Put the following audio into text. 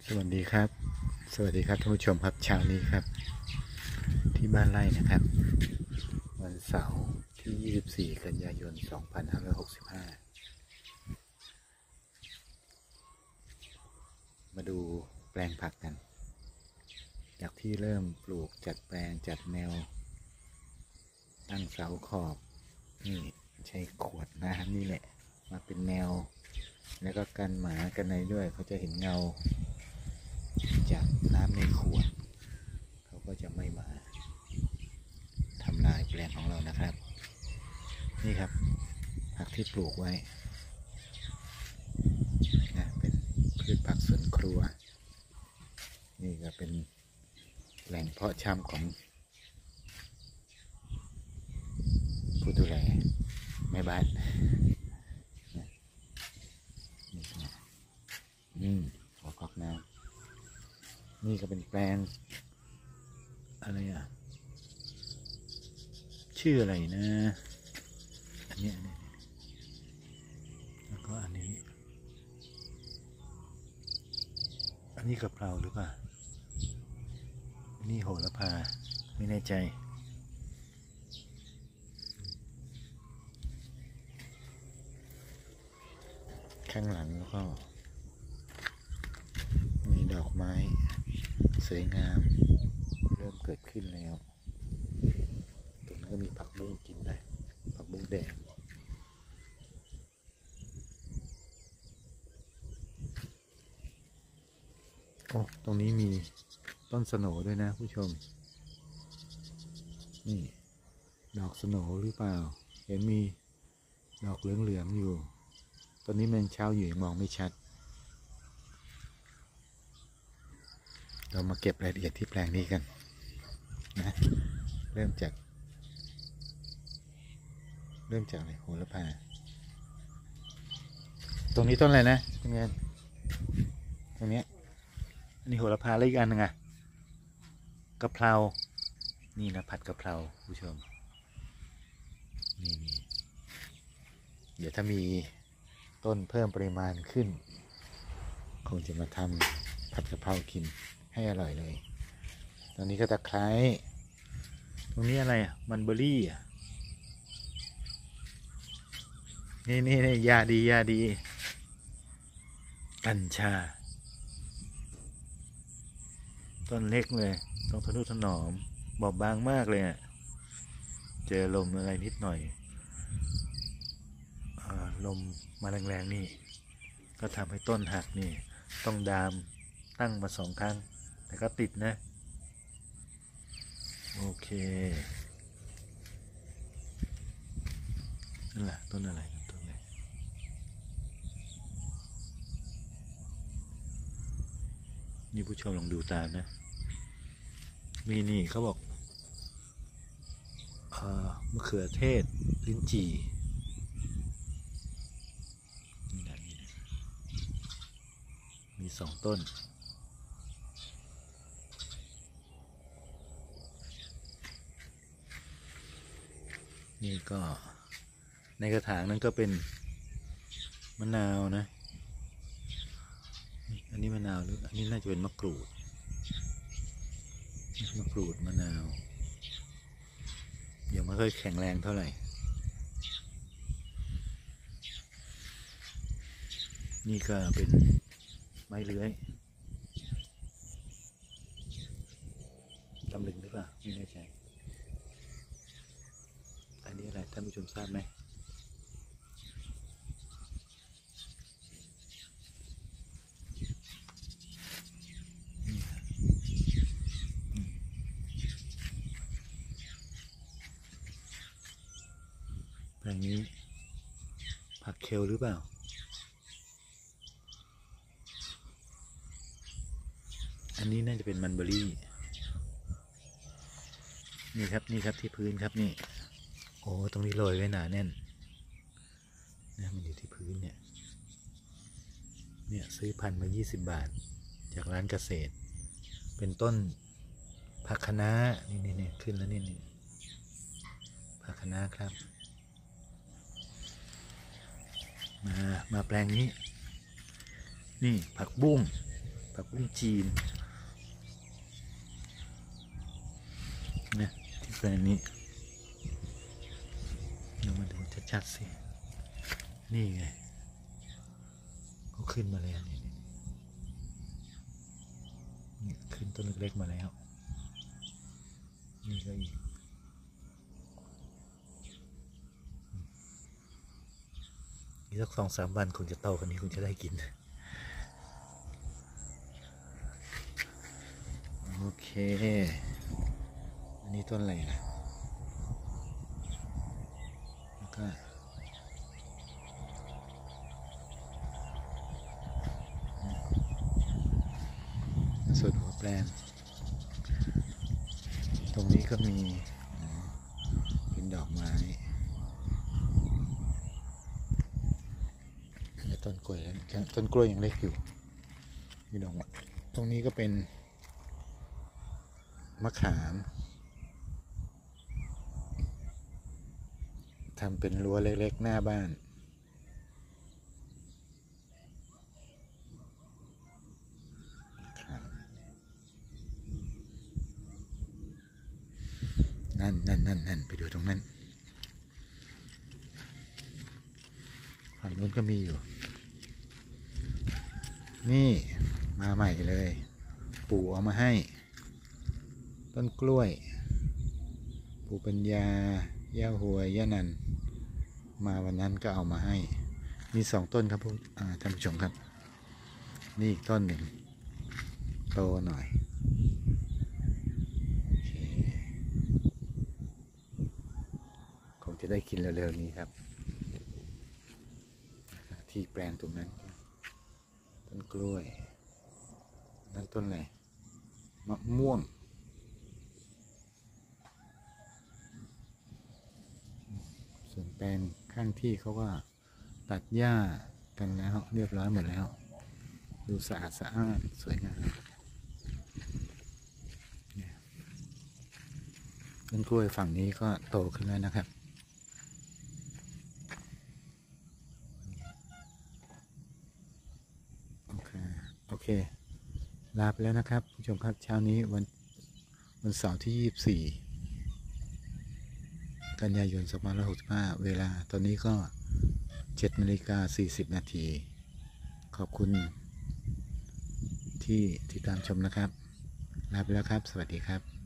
สวัสดีครับสวัสดีครับท่านผู้ชมครับเช้านี้ครับที่บ้านไร่นะครับวันเสาร์ที่24กันยายน2565มาดูแปลงผักกันจากที่เริ่มปลูกจัดแปลงจัดแนวตั้งเสาขอบนี่ใช้ขวดน้ำนี่แหละมาเป็นแนวแล้วก็กันหมากันในด้วยเขาจะเห็นเงาจากน้ำในขวดเขาก็จะไม่มาทำลายแปลงของเรานะครับนี่ครับผักที่ปลูกไว้นะเป็นพืชผักสวนครัวนี่ก็เป็นแหล่งเพาะชำของผู้ดูแลแม่บ้านหัวกอกน้ำนี่ก็เป็นแปลงอะไรชื่ออะไรนะอันนี้แล้วก็อันนี้กะเพราหรือเปล่านี่โหระพาไม่แน่ใจข้างหลังแล้วก็มีดอกไม้สวยงามเริ่มเกิดขึ้นแล้วตรงนั้นก็มีผักบุ้งกินได้ผักบุ้งแดงโอ้ตรงนี้มีต้นสโหน่ด้วยนะผู้ชมนี่ดอกสโหน่หรือเปล่าเห็นมีดอกเหลืองๆอยู่ตอนนี้มันเช้าอยู่ยังมองไม่ชัดเรามาเก็บรายละเอียดที่แปลงนี้กันนะเริ่มจากอะไรโหระพาตรงนี้ต้นอะไรนะเป็นไงตรงนี้อันนี้โหระพาแล้วอีกอันนึงกะเพรานี่นะผัดกะเพราผู้ชมนี่เดี๋ยวถ้ามีต้นเพิ่มปริมาณขึ้นคงจะมาทำผัดกะเพรากินให้อร่อยเลยตอนนี้ก็ตะไคร้ตรงนี้อะไรมันเบอร์รี่นี่ยาดีกัญชาต้นเล็กเลยต้องทนุถนอมบอบบางมากเลยเจอลมอะไรนิดหน่อยลมมาแรงๆนี่ก็ทำให้ต้นหักนี่ต้องดามตั้งมา2 ครั้งแต่ก็ติดนะโอเคนั่นแหละต้นอะไรต้นอะไรนี่ผู้ชมลองดูตามนะมีนี่เขาบอกมะเขือเทศลิ้นจี่มี2 ต้นนี่ก็ในกระถางนั้นก็เป็นมะนาวนะอันนี้มะนาวหรืออันนี้น่าจะเป็นมะกรูดมะนาวยังไม่ค่อยแข็งแรงเท่าไหร่นี่ก็เป็นไม้เลื้อยตำลึงหรือเปล่าไม่แน่ใจอันนี้อะไรท่านผู้ชมทราบไหมแปลงนี้ผักเคลหรือเปล่าอันนี้น่าจะเป็นมันเบอร์รี่นี่ครับที่พื้นครับนี่โอ้ตรงนี้โรยไว้หนาแน่นนะมันอยู่ที่พื้นเนี่ยซื้อพันธุ์มา20 บาทจากร้านเกษตรเป็นต้นผักคะน้านี่ขึ้นแล้วนี่ผักคะน้าครับมาแปลงนี้นี่ผักบุ้งผักบุ้งจีนนะที่แปลงนี้เรามาดูชัดๆสินี่ไงเขาขึ้นมาแล้วนี่ขึ้นต้นเล็กๆมาแล้วนี่ก็อีกสัก2-3 วันคงจะโตกันนี้คงจะได้กินโอเคอันนี้ต้นอะไรนะแล้วก็ส่วนหัวแปลงตรงนี้ก็มีเป็นดอกไม้ต้นกล้วยยังเล็กอยู่มีดอกไม้ตรงนี้ก็เป็นมะขามทำเป็นรั้วเล็กๆหน้าบ้านนั่นไปดูตรงนั้นฝั่งนู้นก็มีอยู่นี่มาใหม่เลยปู่เอามาให้ต้นกล้วยปู่ปัญญาย่าหวยย่านันมาวันนั้นก็เอามาให้มี2 ต้นครับท่านผู้ชมครับนี่อีกต้นหนึ่งโตหน่อยคงจะได้กินเร็วๆนี้ครับที่แปลงตรงนั้นต้นกล้วยนั่นต้นอะไรมะม่วงส่วนแปลงข้างที่เขาก็ตัดหญ้ากันแล้วเรียบร้อยหมดแล้วดูสะอาดสวยงามต้นกล้วยฝั่งนี้ก็โตขึ้นแล้วนะครับโอเคลาไปแล้วนะครับผู้ชมครับเช้านี้วันเสาร์ที่24 กันยายน 2565เวลาตอนนี้ก็ 7:40 นาทีขอบคุณที่ติดตามชมนะครับลาไปแล้วครับสวัสดีครับ